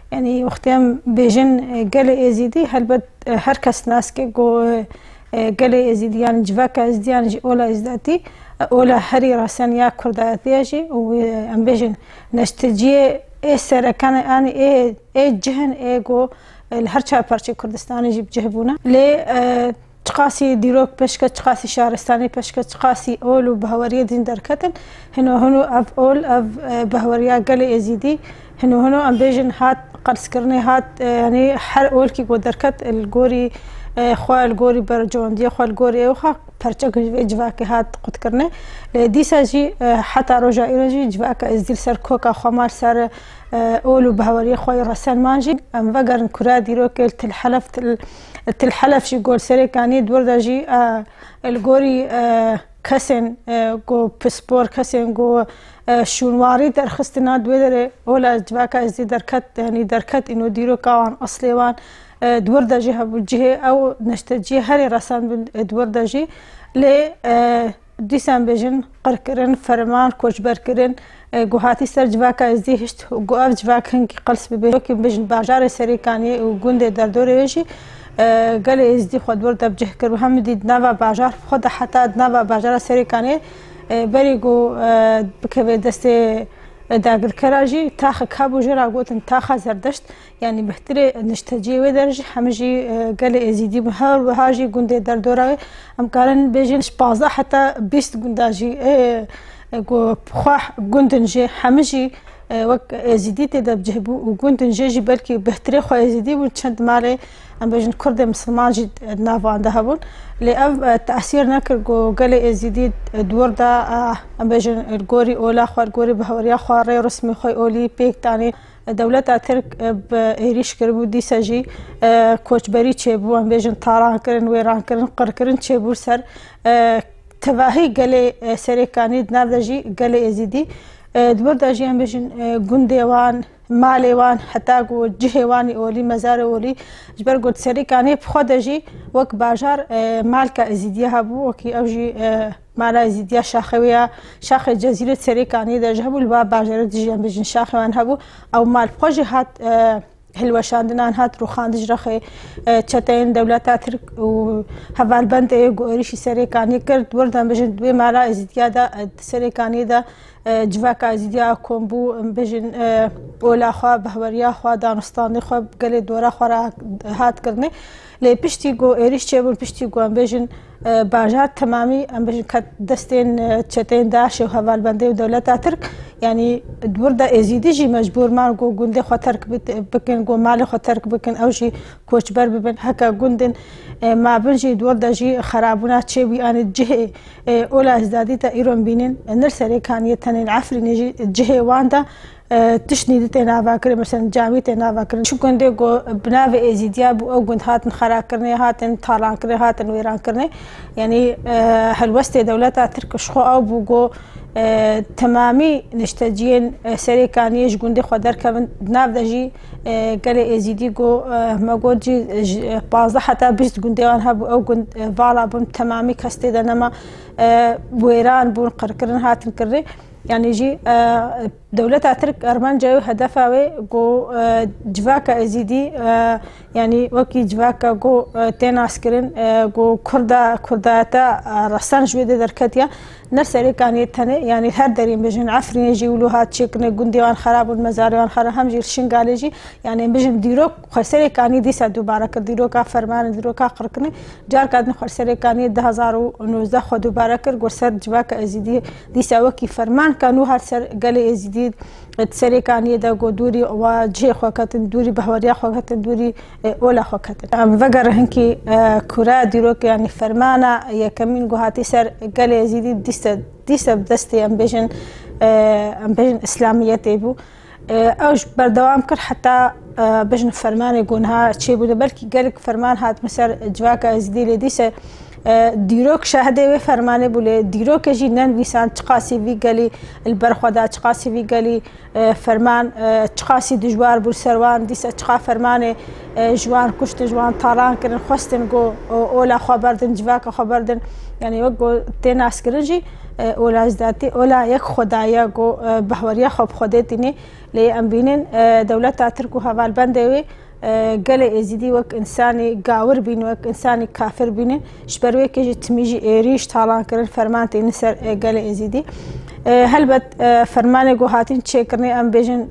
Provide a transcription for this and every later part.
يعني وقتهم بيجن قال ازيدي هلبت هر کس ناس که گو قال ازيدي يعني جواك ازدي يعني جي اولا ازداتي اولا هري راسان يا كرداتي جي وام بيجن نشتجي اي سركان اني اي جهن اي گو الهرچا پرچه کردستان جي بجهبونا لي تقاسي ديروك بشكة تقاسي شهرستاني بشكة تقاسي اول وبهورية دين دركتن هنو اف اول اف بهورية قال ازيدي هنو ام بيجن هات قرص كرني هات يعني حر اول كي دركت الجوري خوا الجوري برجون دي خوا الجوري وخا برچك جواك هات قد كرني ديسا جي حتى رجع يجي جواك ازديل سر كوكا خمار سر اولو بهوري خوا رسان مانجي ام وگرن كرا ديروك الحلف شي قول سري كاني دور جي الجوري كسن جو بسبور كسن جو شونواري درخستنا دويدر ولا جواك ازدي دركت يعني دركت انه ديرو كان اصلي وان دور دجي هبوجه او نشتجي هري رسان دور دجي ل ديسان بيجن قركرن فرمان كوجبر كرن گوهاتی سر جواك ازدي هشت گواف جواك هنكي قلس ببيوكي بيجن باجار سري كاني وگونده در دور يجي قال ازدي خود ورد بجه كر محمدي دنوا باجار خود حتى دنوا باجار سري كاني بريگو بكوي دسته داگر كراجي تاخ كابو جرا قوتن تاخ زردشت يعني بهتري نشتجي ودرج حمجي قال ازيدي بهار وهاجي گونده در دوره ام كارن بيجن شبازا حتى 20 گونداجي گو خواح گوندنجي حمجي وك ازيدي تدا بجهبو وگوندنجي جي بلكي بهتري خو ازيدي وچند مالي ام بيجن كرد مسلمان جي نافا عندهبون لأف تأثير نكر جو قال ازيدي دور دا ام بيجن الجوري اولا خو الجوري بهوريا خو ري رسمي خو اولي بيك تاني دولت ترك بإيريش كربو دي سجي كوچ بري چيبو ام بيجن طاران كرن ويران كرن قر كرن چيبو سر تواهي قال سري كاني دنافدجي قال ازيدي دور دا جي ام بيجن گونديوان ماليوان حتى جو جهواني اولي مزار اولي جبر قلت سري كاني بخودجي وك باجار مالكا ازيديا هبو وكي اوجي مالا ازيديا شاخويا شاخ جزيرة سري كاني دا جهبو الوا باجار دجي ام بيجن شاخوان هبو او مال بخوجي هات هلوشاندنان هات روخاندج رخي چتين دولتا ترك و هوال بند ايريشي سري كاني كرد وردان بيجن دوي مالا ازيديا دا سري كاني دا جواكا ازيديا كومبو بيجن اولا خوا بهوريا خوا دانستاني خوا قلي دورا خوا هات كرني لي بيشتي جو ايريش چيبل بيشتي جو ام بيجن باجار تمامي ام بيجن كت دستين چتين داش و هوال بند دولتا ترك يعني دوردا ازيدي جي مجبور مان جو گوندي خوا ترك بكن جو مال خوا ترك بكن او جي كوچبر ببن هكا گوندن ما بنجي دوردا جي خرابونا چيوي ان جه اولا ازدادي تا ايرون بينن نرسري كان يتن العفري نجي جه واندا تشني تنا فاكر مثلا جامي تنا فاكر شو كنت جو بناء ازيديا بو او كنت هاتن خرا كرني هاتن طالان كرني هاتن ويران كرني يعني هالوسط دولتها ترك شخو او بو تمامي نشتجين سري كان يج گوندي خدر كمن ناف دجي قال ازيدي جو ما گوجي بازه حتى بيست گوندي وان هب او گوند فالا بم تمامي كستي دنما ويران بون قركرن هاتن كري يعني جي دولتها ترك أرمان جايو هدفها جو جواكا ازيدي يعني وكي جواكا جو تناس كرن جو كرداتا رسان جويدة دركتيا نرسري كان يتهني يعني هر درين بجن عفرين يجي ولوها تشيكن گونديوان خراب والمزاريوان خراب هم جير شنقال يجي يعني بجن ديروك خسري كاني ديسا دوباره كر ديروكا فرمان ديروكا قركني جار كادن خسري كاني 2019 خو دوباره كر گرسر جواكا ازيدي ديسا وكي فرمان كانو هر سر قال ازيدي تسري كاني دا جو دوري وجه خوكتن دوري بهوريا خوكتن دوري اولا خوكتن ام وگر هنكي كورا ديروك يعني فرمانا يا كمين گوهاتي سر قال ازيدي ديسا بدستي ام بيجن اسلاميه تيبو اوج بردوام كر حتى بجن فرمان يقولها تشي بده بلكي قالك فرمان هات مسار جواكا ازيدي ديسا دیروک شاهده و فرمانه بوله دیروک جی نن ویسان چقاسی وی گلی البرخودا چقاسی وی گلی فرمان چقاسی دجوار بول سروان دیسا چقا فرمانه جوان کشت جوان طالان کرن خواستن گو اولا خبردن جواک خبردن یعنی وقو تناس کرن جی اولا ازداتی اولا یک خدایا گو بهوریا خوب خودتینه لی ام بینن دولت ترکو حوال بنده وی قال ازيدي وك انساني قاور بين وك انساني كافر بين شبروي كي تميجي ريش طالان كرن فرمانتي نسر قال ازيدي هل بت فرمانه جو هاتين تشيكرني ام بيجن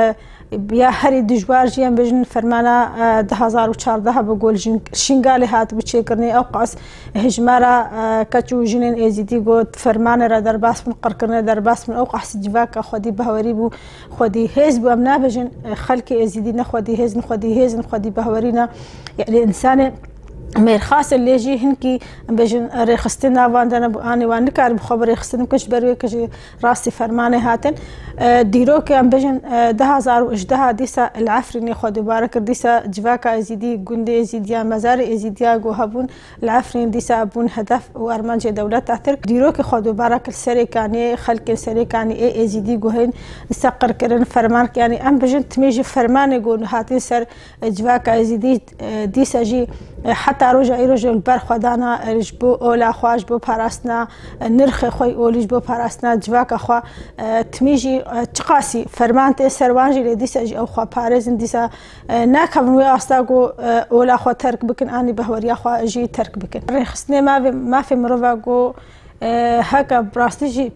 بیا هری دجوار جیم بجن فرمانه 2014 بقول شنقالي هات بتشي كرني اوقاس هجمارا كاتشو جنين ازيدي قلت فرمانه را درباس من قركرنا درباس من اوقاس جواك خدي بهوري بو خدي هزب امنا بجن خلكي ازيدي نخدي هز نخدي هز نخدي بهورينا يعني انسان مير خاص اللي يجي هنكي بجن ريخستنا واندنا اني وانكار بخبر ريخستن كش بروي كش راسي فرمانه هاتن ديروك ام بجن 2018 ديسا العفرني خدي بارك ديسا جواكا ازيدي غوندي ازيديا مزار ازيديا جو هبون العفرين ديسا ابون هدف وارمانجي دولت تحترك ديروك خدي بارك السريكاني خلق السريكاني اي ازيدي جوهين سقر كرن فرمان يعني ام بجن تميجي فرمانه جو هاتي سر جواكا ازيدي ديسا جي حتى رجع البرخدانا رجبو اولا خواج بو پاراستنا نرخ خوي اولج بو پاراستنا جواك خوا تميجي تقاسي فرمانت سروانجي لديس او خوا باريزن ديسا ناكم وي استاغو اولا خوا ترك بكن اني بهوريا خوا اجي ترك بكن رخصني ما في مروفاغو هكا براستيجي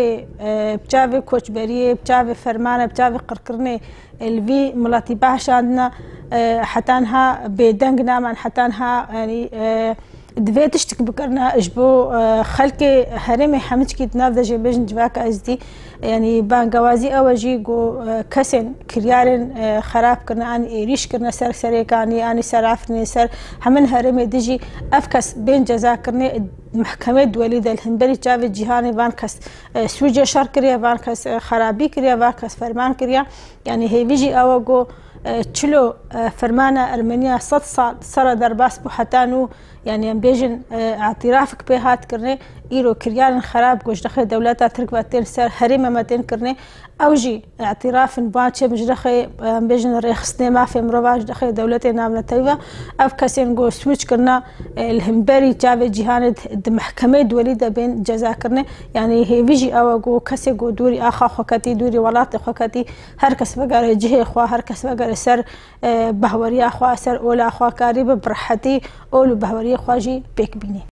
بجافي كوچبري بجافي فرمانه بجافي قرقرني الفي ملاتي باشادنا حتى انها بدنگ نامن حتى انها يعني دفيتش تكبكرنا اجبو خلكي هرمي حمج كي تناف دجي بجن جواك ازدي يعني بانقوازي اوجي جو كسن كريارن خراب كرنا اني ايريش كرنا سر سريكاني اني سرافني سر همن هرمي دجي افكس بين جزاكرني محكمة دولية الهنبري جافي جيهاني فانكس سوجة شر كريا فانكس خرابي كريا فانكس فرمان كريا يعني هي بيجي اوجو تشلو فرمانة أرمينيا 100 سال صار درباس بو حتانو يعني بيجن اعترافك بهات كرني إيرو كريان خراب قوش دخل دولتا ترك باتين سر هريمة ماتين كرني أوجي اعتراف باتشي مجدخي بيجن ريخصني ما في مروباج دخل دولتي نامنا تايفا أف كاسين قو سويتش كرنا الهمبري جافي جيهانة محكمة دوليدة بين جزا كرني يعني هي بيجي أو قو كاسي قو دوري آخا خوكاتي دوري ولاتي خوكاتي هركس بقار جهي خوا هركس بقار سر بهوري أخوا سر أولا أخوا كاريب برحتي أولو بهوري أخوا جي بيك بيني